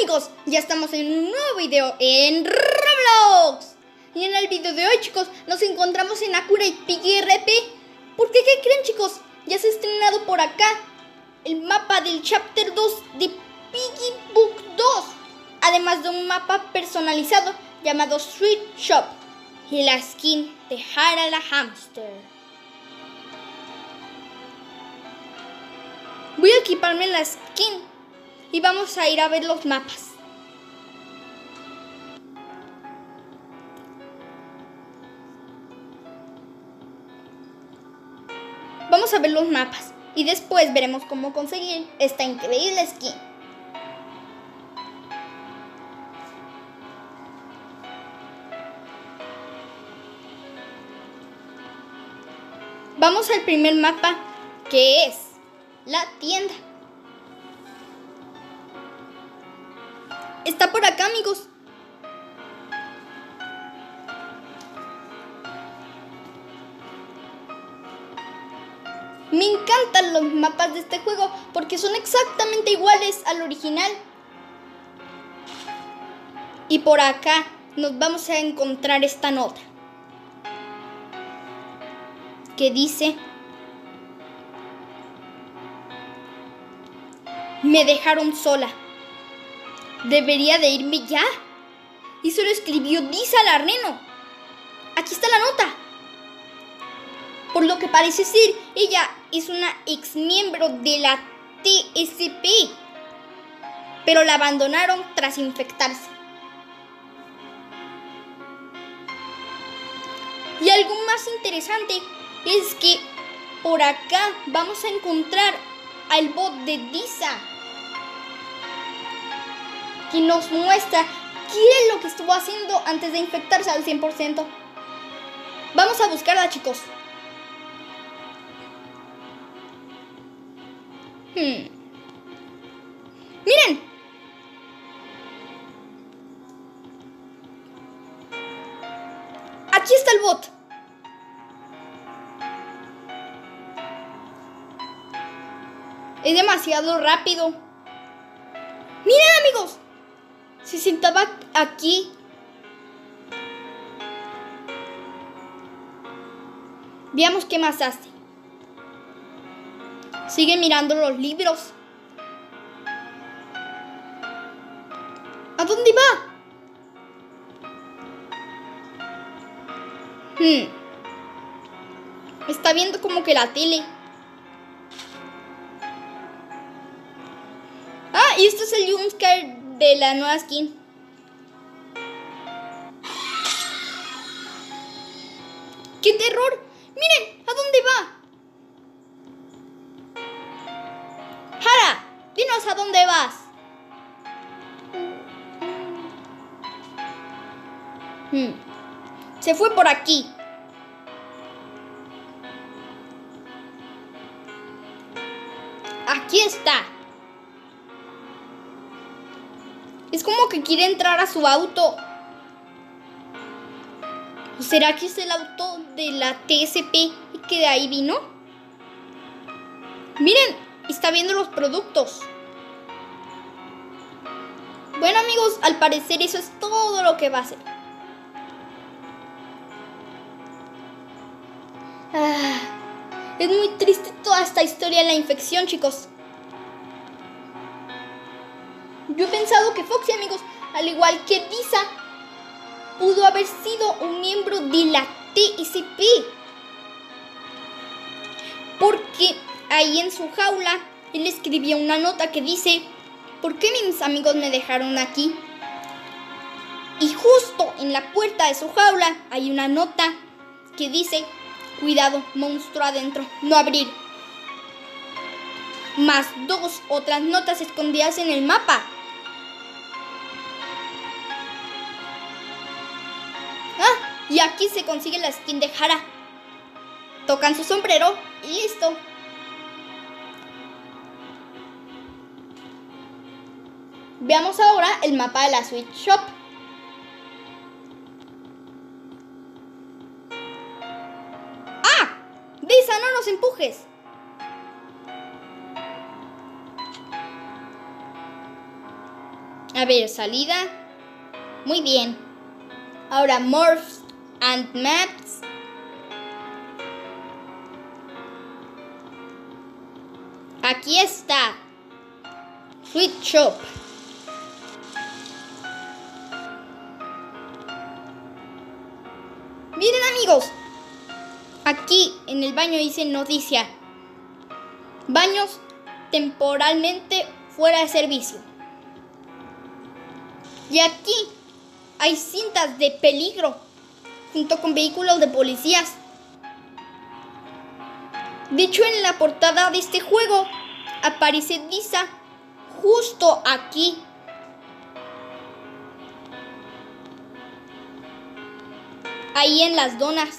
amigos, ya estamos en un nuevo video en Roblox. Y en el video de hoy, chicos, nos encontramos en Accurate Piggy RP. Porque, ¿qué creen, chicos? Ya se ha estrenado por acá el mapa del Chapter 2 de Piggy Book 2. Además de un mapa personalizado llamado Street Shop y la skin de Hara la Hamster. Voy a equiparme la skin y vamos a ir a ver los mapas. Vamos a ver los mapas y después veremos cómo conseguir esta increíble skin. Vamos al primer mapa, que es la tienda. Está por acá, amigos. Me encantan los mapas de este juego porque son exactamente iguales al original. Y por acá nos vamos a encontrar esta nota que dice: me dejaron sola. Debería de irme ya. Y se lo escribió Disa Larreno. Aquí está la nota. Por lo que parece ser, ella es una ex miembro de la TSP, pero la abandonaron tras infectarse. Y algo más interesante es que por acá vamos a encontrar al bot de Disa, que nos muestra qué es lo que estuvo haciendo antes de infectarse al 100%. Vamos a buscarla, chicos. Miren. Aquí está el bot. Es demasiado rápido. Miren, amigos. Se sentaba aquí. Veamos qué más hace. Sigue mirando los libros. ¿A dónde va? Está viendo como que la tele. Ah, y esto es el jumpscare de la nueva skin. ¡Qué terror! ¡Miren! ¿A dónde va? ¡Hara! ¡Dinos a dónde vas! Se fue por aquí. Aquí está. Es como que quiere entrar a su auto. ¿O será que es el auto de la TSP y que de ahí vino? Miren, está viendo los productos. Bueno, amigos, al parecer eso es todo lo que va a hacer. Es muy triste toda esta historia de la infección, chicos. Yo he pensado que Foxy, amigos, al igual que Disa, pudo haber sido un miembro de la TSP. Porque ahí en su jaula, él escribía una nota que dice: ¿por qué mis amigos me dejaron aquí? Y justo en la puerta de su jaula hay una nota que dice: cuidado, monstruo adentro, no abrir. Más dos otras notas escondidas en el mapa. Y aquí se consigue la skin de Hara. Tocan su sombrero y listo. Veamos ahora el mapa de la Sweet Shop. ¡Ah! Disa, no nos empujes. A ver, salida. Muy bien. Ahora Morphs and Maps. Aquí está. Sweet Shop. Miren, amigos. Aquí en el baño dice noticia. Baños temporalmente fuera de servicio. Y aquí hay cintas de peligro junto con vehículos de policías. De hecho, en la portada de este juego aparece Disa justo aquí. Ahí en las donas.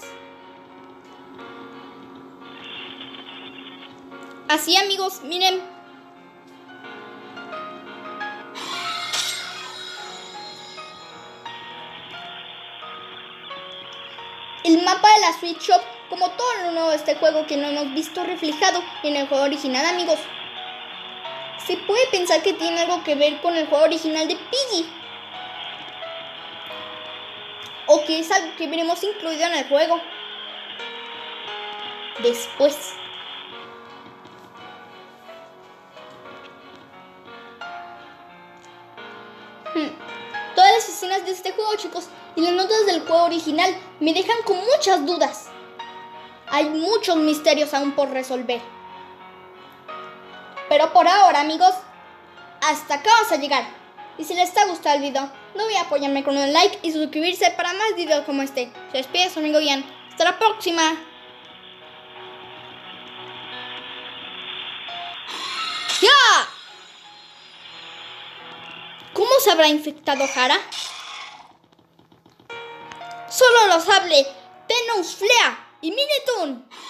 Así, amigos, miren. El mapa de la Sweet Shop, como todo lo nuevo de este juego que no hemos visto reflejado en el juego original, amigos. Se puede pensar que tiene algo que ver con el juego original de Piggy. O que es algo que veremos incluido en el juego después. Todas las escenas de este juego, chicos, y las notas del juego original me dejan con muchas dudas. Hay muchos misterios aún por resolver. Pero por ahora, amigos, hasta acá vamos a llegar. Y si les ha gustado el video, no olviden apoyarme con un like y suscribirse para más videos como este. Se despide su amigo Ian. Hasta la próxima. ¡Ya! ¿Cómo se habrá infectado Hara? Solo lo sabe Tenous Flea y Minetun.